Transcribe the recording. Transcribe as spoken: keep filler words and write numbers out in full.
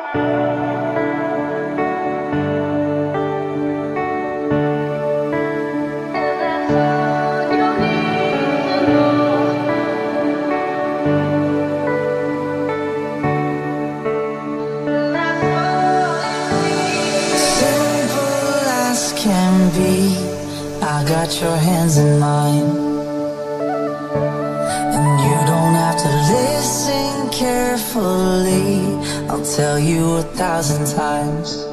I got your hands in mine, and you don't have to listen carefully. I'll tell you a thousand times.